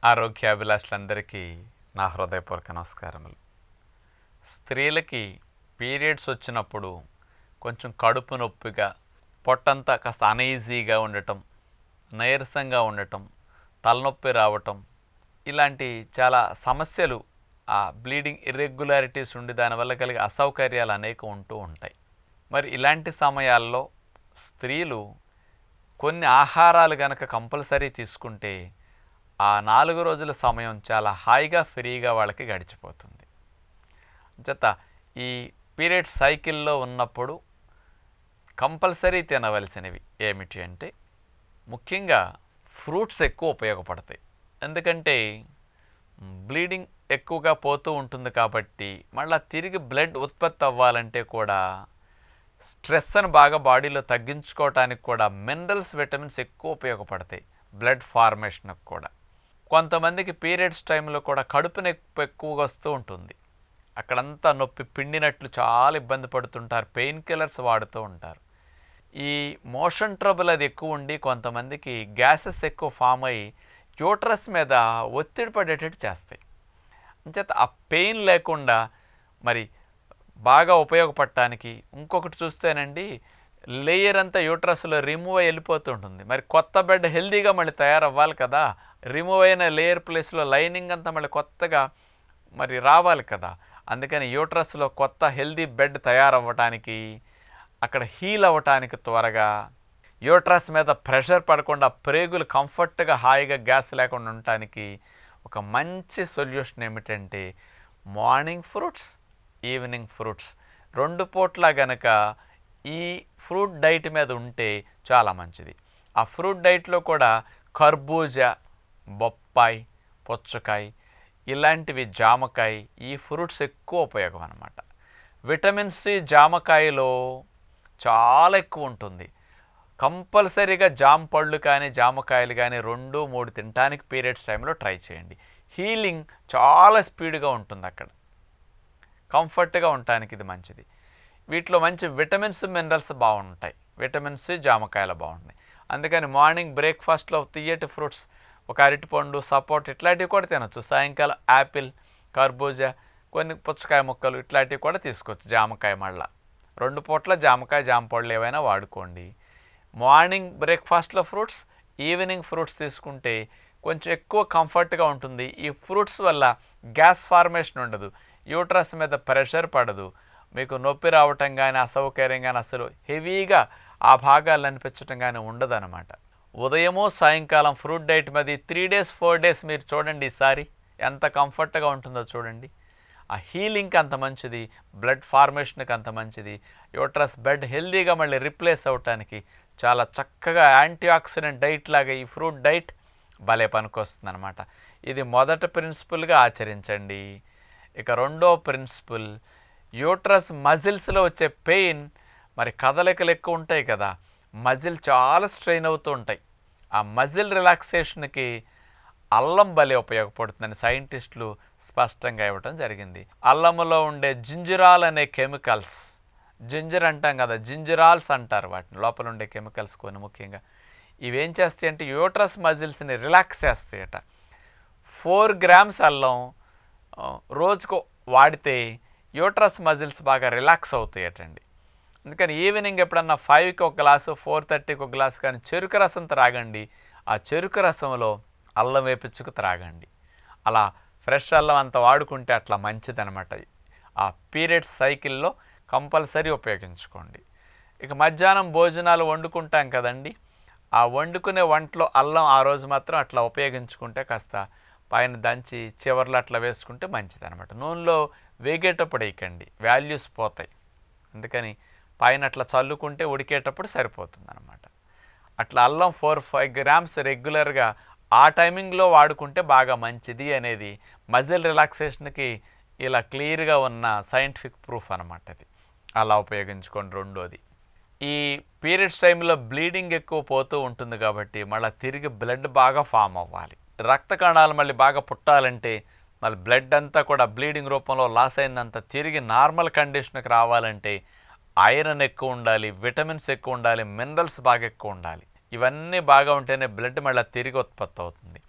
ఆరోగ్యాభిలాషులందరికీ నా హృదయపూర్వక నమస్కారములు. స్త్రీలకి పీరియడ్స్ వచ్చినప్పుడు కొంచెం కడుపు నొప్పిగా, పొట్టంతా కాస్త అనీజీగా ఉండటం, నీరసంగా ఉండటం, తలనొప్పి రావటం, ఇలాంటి చాలా సమస్యలు ఆ బ్లీడింగ్ ఇర్రెగ్యులారిటీస్ ఉండి దానివల్ల కలిగే అసౌకర్యాలు అనేకం ఉంటూ ఉంటాయి. మరి ఇలాంటి సమయాల్లో స్త్రీలు కొన్ని ఆహారాలు గనక కంపల్సరీ తీసుకుంటే ఆ 4 రోజుల సమయం చాలా హాయిగా ఫ్రీగా వాళ్ళకి గడిచిపోతుంది. చేత ఈ పీరియడ్ సైకిల్లో ఉన్నప్పుడు కంపల్సరీ తినవలసినవి ఏమిటి అంటే, ముఖ్యంగా ఫ్రూట్స్ ఎక్కువ ఉపయోగపడతాయి. ఎందుకంటే బ్లీడింగ్ ఎక్కువగా పోతూ ఉంటుంది కాబట్టి మళ్ళీ తిరిగి బ్లడ్ ఉత్పత్తి అవ్వాలంటే కూడా స్ట్రెస్ని బాగా బాడీలో తగ్గించుకోవటానికి కూడా మినరల్స్, విటమిన్స్ ఎక్కువ ఉపయోగపడతాయి. బ్లడ్ ఫార్మేషన్కి కూడా. కొంతమందికి పీరియడ్స్ టైంలో కూడా కడుపు నొప్పి ఎక్కువగా వస్తూ ఉంటుంది. అక్కడంతా నొప్పి పిండినట్లు చాలా ఇబ్బంది పడుతుంటారు. పెయిన్ కిల్లర్స్ వాడుతూ ఉంటారు. ఈ మోషన్ ట్రబుల్ అది ఎక్కువ ఉండి కొంతమందికి గ్యాసెస్ ఎక్కువ ఫామ్ అయ్యి యూట్రస్ మీద ఒత్తిడి పడేటట్టు చేస్తాయి. అంచేత ఆ పెయిన్ లేకుండా మరి బాగా ఉపయోగపడటానికి ఇంకొకటి చూస్తేనండి, లేయర్ అంతా యూట్రస్లో రిమూవ్ అయ్యి వెళ్ళిపోతుంటుంది. మరి కొత్త బెడ్ హెల్దీగా మళ్ళీ తయారవ్వాలి కదా. రిమూవ్ అయిన లేయర్ ప్లేస్లో లైనింగ్ అంతా మళ్ళీ కొత్తగా మరి రావాలి కదా. అందుకని యూట్రస్లో కొత్త హెల్దీ బెడ్ తయారవ్వటానికి, అక్కడ హీల్ అవ్వటానికి త్వరగా యూట్రస్ మీద ప్రెషర్ పడకుండా ప్రేగులు కంఫర్ట్గా హాయిగా గ్యాస్ లేకుండా ఉండటానికి ఒక మంచి సొల్యూషన్ ఏమిటంటే మార్నింగ్ ఫ్రూట్స్, ఈవినింగ్ ఫ్రూట్స్ 2 పూట్ల గనక ఈ ఫ్రూట్ డైట్ మీద ఉంటే చాలా మంచిది. ఆ ఫ్రూట్ డైట్లో కూడా కర్బూజా, బొప్పాయి, పుచ్చకాయ ఇలాంటివి, జామకాయ, ఈ ఫ్రూట్స్ ఎక్కువ ఉపయోగం అన్నమాట. విటమిన్ సి జామకాయలో చాలా ఎక్కువ ఉంటుంది. కంపల్సరీగా జామ పళ్ళు కానీ జామకాయలు కానీ 2-3 తినడానికి పీరియడ్స్ టైంలో ట్రై చేయండి. హీలింగ్ చాలా స్పీడ్గా ఉంటుంది. అక్కడ కంఫర్ట్గా ఉండటానికి ఇది మంచిది. వీటిలో మంచి విటమిన్స్, మినరల్స్ బాగుంటాయి. విటమిన్ సి జామకాయలు బాగుంటాయి. అందుకని మార్నింగ్ బ్రేక్ఫాస్ట్లో తీయటి ఫ్రూట్స్, ఒక అరటిపండు, సపోర్ట్ ఇట్లాంటివి కూడా తినొచ్చు. సాయంకాలం యాపిల్, కర్బూజా, కొన్ని పుచ్చకాయ ముక్కలు ఇట్లాంటివి కూడా తీసుకోవచ్చు. జామకాయ మళ్ళా 2 పూట్ల జామకాయ, జామపళ్ళు ఏవైనా వాడుకోండి. మార్నింగ్ బ్రేక్ఫాస్ట్లో ఫ్రూట్స్, ఈవినింగ్ ఫ్రూట్స్ తీసుకుంటే కొంచెం ఎక్కువ కంఫర్ట్గా ఉంటుంది. ఈ ఫ్రూట్స్ వల్ల గ్యాస్ ఫార్మేషన్ ఉండదు, యూట్రస్ మీద ప్రెషర్ పడదు, మీకు నొప్పి రావటం కానీ అసౌకర్యం కానీ అసలు హెవీగా ఆ భాగాలు అనిపించటం కానీ ఉండదన్నమాట. ఉదయము సాయంకాలం ఫ్రూట్ డైట్ మీద 3 days 4 days మీరు చూడండి. ఈసారి ఎంత కంఫర్ట్గా ఉంటుందో చూడండి. ఆ హీలింగ్కి అంత మంచిది, బ్లడ్ ఫార్మేషన్కి అంత మంచిది, యూట్రస్ బెడ్ హెల్దీగా మళ్ళీ రిప్లేస్ అవ్వటానికి చాలా చక్కగా యాంటీఆక్సిడెంట్ డైట్ లాగా ఈ ఫ్రూట్ డైట్ భలే పనికొస్తుంది అనమాట. ఇది మొదటి ప్రిన్సిపల్గా ఆచరించండి. ఇక రెండో ప్రిన్సిపల్, యూట్రస్ మజిల్స్లో వచ్చే పెయిన్, మరి కదలికలు ఎక్కువ ఉంటాయి కదా, మజిల్ చాలా స్ట్రెయిన్ అవుతూ ఉంటాయి. ఆ మజిల్ రిలాక్సేషన్కి అల్లం భలే ఉపయోగపడుతుందని సైంటిస్టులు స్పష్టంగా ఇవ్వటం జరిగింది. అల్లంలో ఉండే జింజరాల్ అనే కెమికల్స్, జింజర్ అంటాం కదా, జింజరాల్స్ అంటారు వాటిని, లోపల ఉండే కెమికల్స్ కొన్ని ముఖ్యంగా ఇవేం చేస్తాయి అంటే యూట్రస్ మజిల్స్ని రిలాక్స్ చేస్తాయట. 4 grams అల్లం రోజుకు వాడితే యూట్రస్ మజిల్స్ బాగా రిలాక్స్ అవుతాయటండి. అందుకని ఈవినింగ్ ఎప్పుడన్నా 5కి ఒక గ్లాసు, 4:30కి ఒక గ్లాసు కానీ చెరుకు రసం త్రాగండి. ఆ చెరుకు రసంలో అల్లం వేపించుకు త్రాగండి. అలా ఫ్రెష్ అల్లం అంత వాడుకుంటే అట్లా మంచిదనమాట. ఆ పీరియడ్స్ సైకిల్లో కంపల్సరీ ఉపయోగించుకోండి. ఇక మధ్యాహ్నం భోజనాలు వండుకుంటాం కదండి, ఆ వండుకునే వంటలో అల్లం ఆ రోజు మాత్రం అట్లా ఉపయోగించుకుంటే కాస్త పైన దంచి చివర్లు అట్లా వేసుకుంటే మంచిదనమాట. నూనెలో వేగేటప్పుడు వేయకండి, వాల్యూస్ పోతాయి. అందుకని పైన అట్లా చల్లుకుంటే ఉడికేటప్పుడు సరిపోతుంది అనమాట. అట్లా అల్లం 4-5 grams రెగ్యులర్గా ఆ టైమింగ్లో వాడుకుంటే బాగా మంచిది అనేది మజిల్ రిలాక్సేషన్కి ఇలా క్లియర్గా ఉన్న సైంటిఫిక్ ప్రూఫ్ అనమాట. అది అలా ఉపయోగించుకోండి. రెండోది, ఈ పీరియడ్స్ టైంలో బ్లీడింగ్ ఎక్కువ పోతూ ఉంటుంది కాబట్టి మళ్ళీ తిరిగి బ్లడ్ బాగా ఫామ్ అవ్వాలి. రక్త కణాలు మళ్ళీ బాగా పుట్టాలంటే మళ్ళీ బ్లడ్ అంతా కూడా బ్లీడింగ్ రూపంలో లాస్ అయిందంతా తిరిగి నార్మల్ కండిషన్కి రావాలంటే ఐరన్ ఎక్కువ ఉండాలి, విటమిన్స్ ఎక్కువ ఉండాలి, మినరల్స్ బాగా ఎక్కువ ఉండాలి. ఇవన్నీ బాగా ఉంటేనే బ్లడ్ మళ్ళీ తిరిగి ఉత్పత్తి అవుతుంది.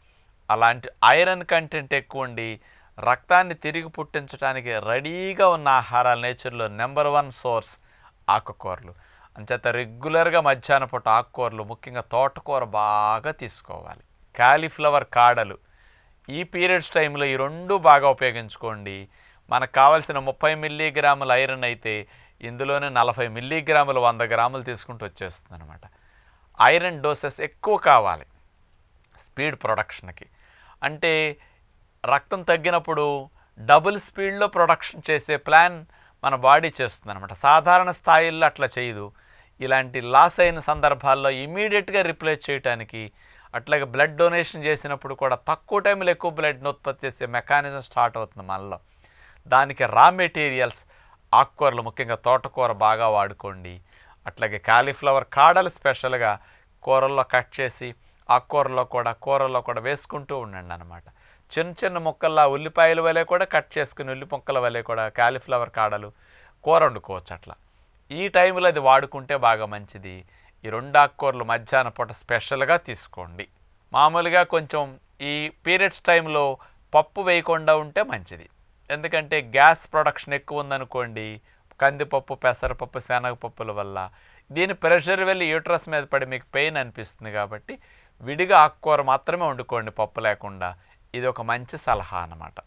అలాంటి ఐరన్ కంటెంట్ ఎక్కువ ఉండి రక్తాన్ని తిరిగి పుట్టించడానికి రెడీగా ఉన్న ఆహారాలు నేచర్లో నెంబర్ 1 సోర్స్ ఆకుకూరలు. అంచేత రెగ్యులర్గా మధ్యాహ్నం పూట ఆకుకూరలు, ముఖ్యంగా తోటకూర బాగా తీసుకోవాలి. కాలీఫ్లవర్ కాడలు ఈ పీరియడ్స్ టైంలో ఈ రెండు బాగా ఉపయోగించుకోండి. మనకు కావాల్సిన 30 మిల్లీగ్రాముల ఐరన్ అయితే ఇందులోనే 40 మిల్లీగ్రాములు 100 గ్రాములు తీసుకుంటూ వచ్చేస్తుంది అనమాట. ఐరన్ డోసెస్ ఎక్కువ కావాలి స్పీడ్ ప్రొడక్షన్కి. అంటే రక్తం తగ్గినప్పుడు డబుల్ స్పీడ్లో ప్రొడక్షన్ చేసే ప్లాన్ మన బాడీ చేస్తుంది అనమాట. సాధారణ స్థాయిల్లో అట్లా చేయదు. ఇలాంటి లాస్ అయిన సందర్భాల్లో ఇమీడియట్గా రిప్లేస్ చేయడానికి, అట్లాగే బ్లడ్ డొనేషన్ చేసినప్పుడు కూడా తక్కువ టైంలో ఎక్కువ బ్లడ్ని ఉత్పత్తి చేసే మెకానిజం స్టార్ట్ అవుతుంది మనలో. దానికి రా మెటీరియల్స్ ఆకుకూరలు, ముఖ్యంగా తోటకూర బాగా వాడుకోండి. అట్లాగే కాలీఫ్లవర్ కాడలు స్పెషల్గా కూరల్లో కట్ చేసి ఆకుకూరలో కూడా వేసుకుంటూ ఉండండి అనమాట. చిన్న చిన్న ముక్కల్లా ఉల్లిపాయల వలె కూడా కట్ చేసుకుని ఉల్లి ముక్కల వలె కూడా కాలీఫ్లవర్ కాడలు కూర వండుకోవచ్చు. అట్లా ఈ టైంలో అది వాడుకుంటే బాగా మంచిది. ఈ 2 ఆకుకూరలు మధ్యాహ్నం పూట స్పెషల్గా తీసుకోండి. మామూలుగా కొంచెం ఈ పీరియడ్స్ టైంలో పప్పు వేయకుండా ఉంటే మంచిది. ఎందుకంటే గ్యాస్ ప్రొడక్షన్ ఎక్కువ ఉందనుకోండి, కందిపప్పు, పెసరపప్పు, శనగపప్పుల వల్ల దీని ప్రెషర్ వెళ్ళి యూట్రస్ మీద పడి మీకు పెయిన్ అనిపిస్తుంది. కాబట్టి విడిగా ఆకుకూర మాత్రమే వండుకోండి పప్పు లేకుండా. ఇది ఒక మంచి సలహా అన్నమాట.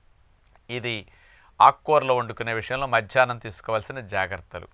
ఇది ఆకుకూరలు వండుకునే విషయంలో మధ్యాహ్నం తీసుకోవాల్సిన జాగ్రత్తలు.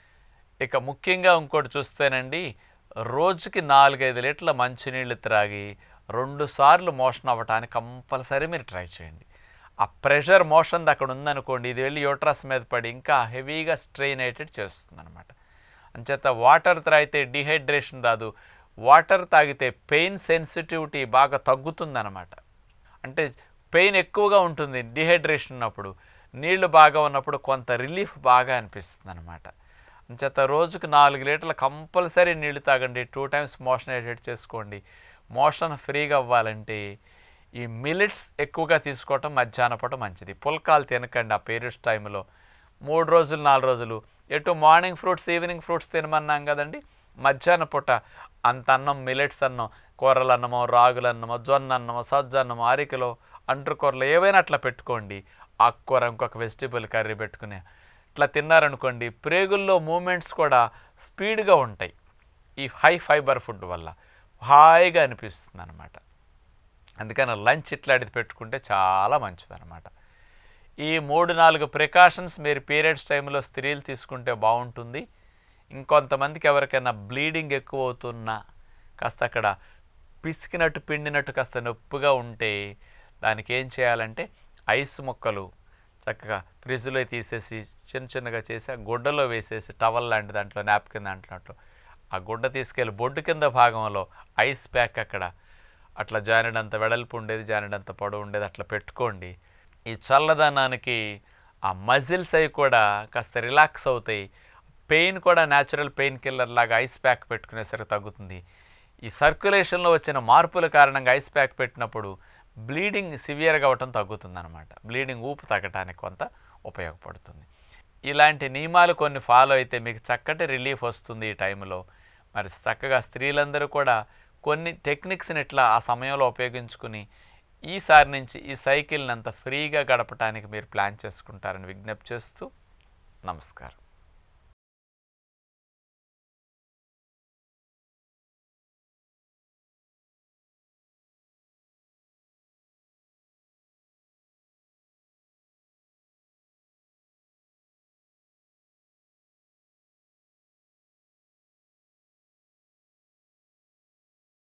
ఇక ముఖ్యంగా ఇంకోటి చూస్తేనండి, రోజుకి 4-5 లీటర్ల మంచినీళ్ళు త్రాగి 2 సార్లు మోషన్ అవ్వటానికి కంపల్సరీ మీరు ట్రై చేయండి. ఆ ప్రెషర్ మోషన్ అక్కడ ఉందనుకోండి, ఇది వెళ్ళి యూట్రస్ మీద పడి ఇంకా హెవీగా స్ట్రెయిన్ అయ్యేటట్టు చేస్తుంది అనమాట. అంచేత వాటర్ తాగితే డిహైడ్రేషన్ రాదు. వాటర్ తాగితే పెయిన్ సెన్సిటివిటీ బాగా తగ్గుతుందన్నమాట. అంటే పెయిన్ ఎక్కువగా ఉంటుంది డిహైడ్రేషన్ ఉన్నప్పుడు. నీళ్లు బాగా ఉన్నప్పుడు కొంత రిలీఫ్ బాగా అనిపిస్తుంది అనమాట. అంచేత రోజుకు 4 లీటర్లు కంపల్సరీ నీళ్లు తాగండి. 2 టైమ్స్ మోషన్ అయ్యేటట్టు చేసుకోండి. మోషన్ ఫ్రీగా అవ్వాలంటే ఈ మిల్లెట్స్ ఎక్కువగా తీసుకోవటం మధ్యాహ్నం పూట మంచిది. పుల్కాలు తినకండి ఆ పీరియడ్స్ టైంలో. 3 రోజులు 4 రోజులు ఎటు మార్నింగ్ ఫ్రూట్స్, ఈవినింగ్ ఫ్రూట్స్ తినమన్నాం కదండి. మధ్యాహ్నం పూట అంత అన్నం, మిల్లెట్స్ అన్నం, కూరల అన్నమో, రాగుల అన్నమో, జొన్న అన్నమో, సజ్జ అన్నమో, అరికలో, అంటుకూరలు ఏవైనా అట్లా పెట్టుకోండి. ఆకుకూర, ఇంకొక వెజిటేబుల్ కర్రీ పెట్టుకుని ఇట్లా తిన్నారనుకోండి, ప్రేగుల్లో మూమెంట్స్ కూడా స్పీడ్గా ఉంటాయి. ఈ హై ఫైబర్ ఫుడ్ వల్ల హాయిగా అనిపిస్తుంది అనమాట. అందుకని లంచ్ ఇట్లాంటిది పెట్టుకుంటే చాలా మంచిదన్నమాట. ఈ 3-4 ప్రికాషన్స్ మీరు పీరియడ్స్ టైంలో స్త్రీలు తీసుకుంటే బాగుంటుంది. ఇంకొంతమందికి ఎవరికైనా బ్లీడింగ్ ఎక్కువ అవుతున్నా, కాస్త అక్కడ పిసికినట్టు పిండినట్టు కాస్త నొప్పిగా ఉంటే దానికి ఏం చేయాలంటే ఐస్ ముక్కలు చక్కగా ఫ్రిడ్జ్లో తీసేసి చిన్నగా చేసి ఆ గుడ్డలో వేసేసి టవల్ లాంటి దాంట్లో, నాప్కిన్ దాంట్లో ఆ గుడ్డ తీసుకెళ్ళి బొడ్డు కింద భాగంలో ఐస్ ప్యాక్ అక్కడ అట్లా జానెడంత వెడల్పు ఉండేది, జానెడంత పొడవు ఉండేది అట్లా పెట్టుకోండి. ఈ చల్లదనానికి ఆ మజిల్స్ అవి కూడా కాస్త రిలాక్స్ అవుతాయి. పెయిన్ కూడా న్యాచురల్ పెయిన్ కిల్లర్ లాగా ఐస్ ప్యాక్ పెట్టుకునేసరికి తగ్గుతుంది. ఈ సర్క్యులేషన్లో వచ్చిన మార్పుల కారణంగా ఐస్ ప్యాక్ పెట్టినప్పుడు బ్లీడింగ్ సివియర్గా అవ్వటం తగ్గుతుందన్నమాట. బ్లీడింగ్ ఊపు తగ్గటానికి కొంత ఉపయోగపడుతుంది. ఇలాంటి నియమాలు కొన్ని ఫాలో అయితే మీకు చక్కటి రిలీఫ్ వస్తుంది ఈ టైంలో. మరి చక్కగా స్త్రీలందరూ కూడా కొన్ని టెక్నిక్స్ని ఇట్లా ఆ సమయంలో ఉపయోగించుకుని ఈసారి నుంచి ఈ సైకిల్ని అంత ఫ్రీగా గడపడానికి మీరు ప్లాన్ చేసుకుంటారని విజ్ఞప్తి చేస్తూ నమస్కారం.